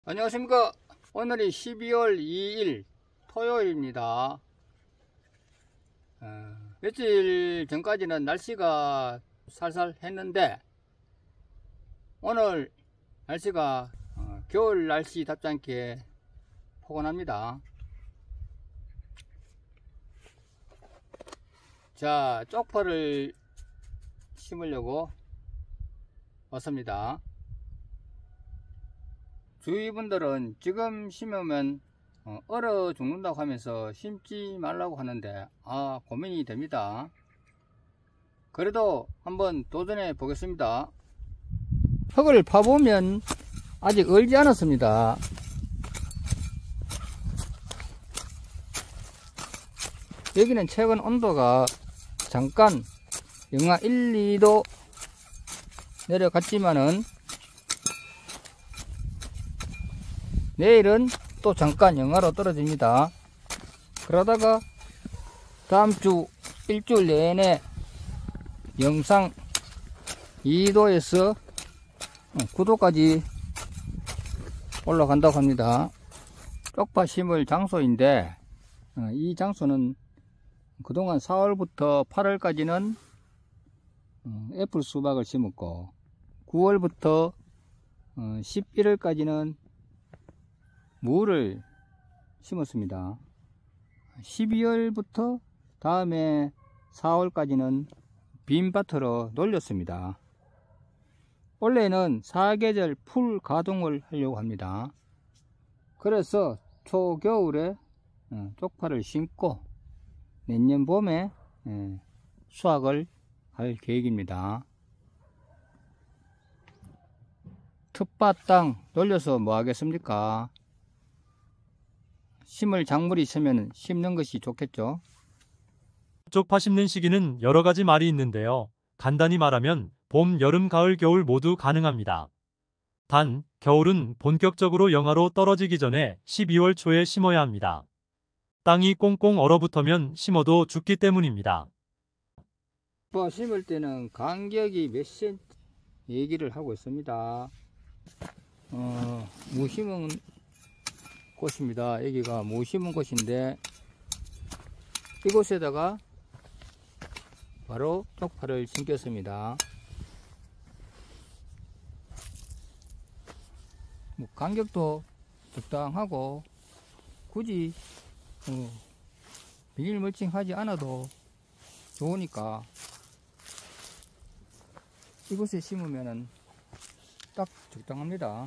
안녕하십니까. 오늘이 12월 2일 토요일입니다. 며칠 전까지는 날씨가 살살 했는데 오늘 날씨가 겨울 날씨답지 않게 포근합니다. 자, 쪽파를 심으려고 왔습니다. 주위 분들은 지금 심으면 얼어 죽는다고 하면서 심지 말라고 하는데 고민이 됩니다. 그래도 한번 도전해 보겠습니다. 흙을 파보면 아직 얼지 않았습니다. 여기는 최근 온도가 잠깐 영하 1, 2도 내려갔지만은 내일은 또 잠깐 영하로 떨어집니다. 그러다가 다음 주 일주일 내내 영상 2도에서 9도까지 올라간다고 합니다. 쪽파 심을 장소인데 이 장소는 그동안 4월부터 8월까지는 애플 수박을 심었고 9월부터 11월까지는 무를 심었습니다. 12월부터 다음에 4월까지는 빈밭으로 놀렸습니다. 원래는 사계절 풀 가동을 하려고 합니다. 그래서 초겨울에 쪽파를 심고 내년 봄에 수확을 할 계획입니다. 텃밭 땅 놀려서 뭐 하겠습니까? 심을 작물이 있으면 심는 것이 좋겠죠. 쪽파 심는 시기는 여러 가지 말이 있는데요. 간단히 말하면 봄, 여름, 가을, 겨울 모두 가능합니다. 단, 겨울은 본격적으로 영하로 떨어지기 전에 12월 초에 심어야 합니다. 땅이 꽁꽁 얼어붙으면 심어도 죽기 때문입니다. 쪽파 심을 때는 간격이 몇 cm 얘기를 하고 있습니다. 무 심은 곳입니다. 여기가 무 심은 곳인데 이곳에다가 바로 쪽파를 심겠습니다. 간격도 적당하고 굳이 비닐 멀칭하지 않아도 좋으니까 이곳에 심으면 딱 적당합니다.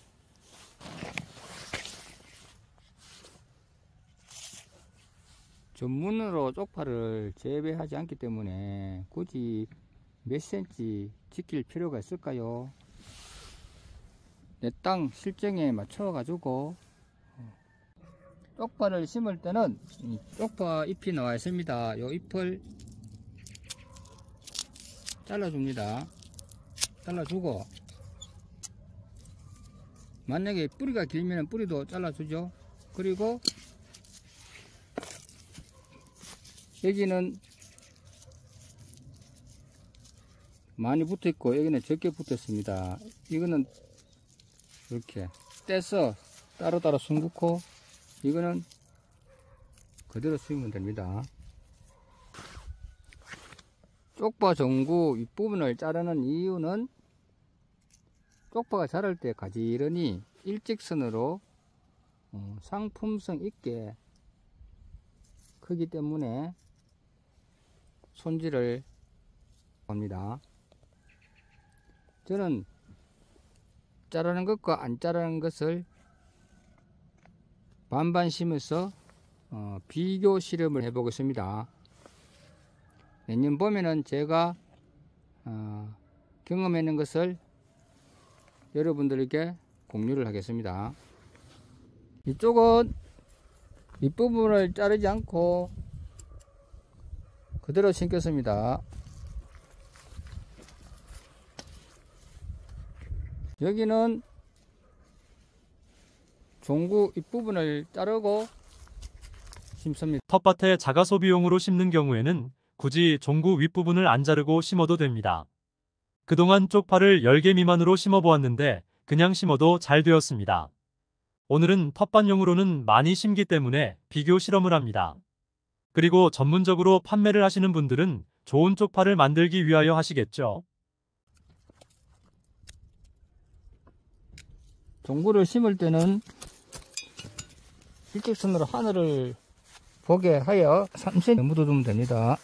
전문으로 쪽파를 재배하지 않기 때문에 굳이 몇 cm 지킬 필요가 있을까요? 내 땅 실정에 맞춰 가지고 쪽파를 심을 때는 쪽파 잎이 나와 있습니다. 이 잎을 잘라줍니다. 잘라주고 만약에 뿌리가 길면 뿌리도 잘라주죠. 그리고 여기는 많이 붙어 있고 여기는 적게 붙어 있습니다. 이거는 이렇게 떼서 따로따로 숨고 이거는 그대로 심으면 됩니다. 쪽파 전구 윗부분을 자르는 이유는 쪽파가 자랄 때 가지런히 일직선으로 상품성 있게 크기 때문에 손질을 합니다. 저는 자르는 것과 안 자르는 것을 반반 심어서 비교 실험을 해 보겠습니다. 내년 봄에는 제가 경험하는 것을 여러분들에게 공유를 하겠습니다. 이쪽은 윗부분을 자르지 않고 그대로 심겠습니다. 여기는 종구 윗부분을 자르고 심습니다. 텃밭에 자가소비용으로 심는 경우에는 굳이 종구 윗부분을 안 자르고 심어도 됩니다. 그동안 쪽파를 10개 미만으로 심어보았는데 그냥 심어도 잘 되었습니다. 오늘은 텃밭용으로는 많이 심기 때문에 비교 실험을 합니다. 그리고 전문적으로 판매를 하시는 분들은 좋은 쪽파를 만들기 위하여 하시겠죠. 종구를 심을 때는 일직선으로 하늘을 보게 하여 3cm 묻어두면 됩니다.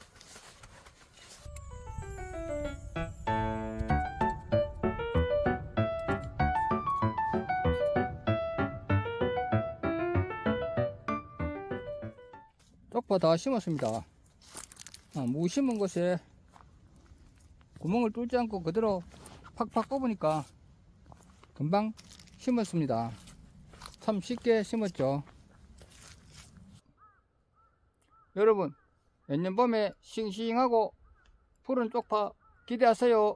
쪽파 다 심었습니다. 무 심은 곳에 구멍을 뚫지 않고 그대로 팍팍 꼽으니까 금방 심었습니다. 참 쉽게 심었죠. 여러분, 내년 봄에 싱싱하고 푸른 쪽파 기대하세요.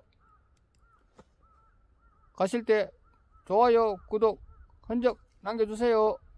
가실 때 좋아요, 구독, 흔적 남겨주세요.